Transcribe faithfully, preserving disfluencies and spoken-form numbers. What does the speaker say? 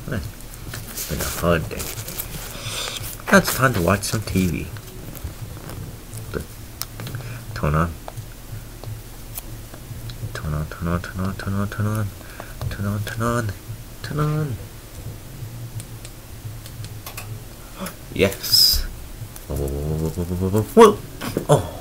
It's been a hard day. Now it's time to watch some T V. But turn on. Turn on, turn on, turn on, turn on, turn on. Turn on, turn on, turn on. Yes. Whoa, whoa, whoa, whoa, whoa, whoa, whoa. Oh.